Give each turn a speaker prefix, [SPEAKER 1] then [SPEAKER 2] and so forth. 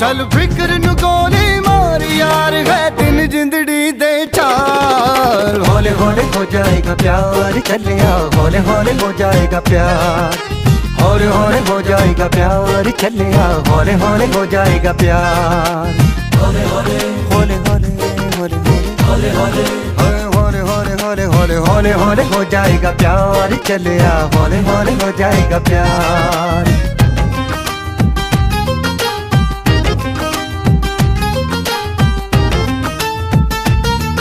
[SPEAKER 1] चल फिक्र नु गोली मार यार है दिन जिंदड़ी दे चार। हौले हौले हो जाएगा प्यार चलिया, हौले हौले हो जाएगा प्यार, हौले हौले हो जाएगा प्यार चलिया, हौले हौले हो जाएगा प्यार। हौले हौले हौले हौले हौले हौले हौले हौले हौले हौले हौले हौले हौले हो जाएगा प्यार चलिया, हौले हौले हो जाएगा प्यार।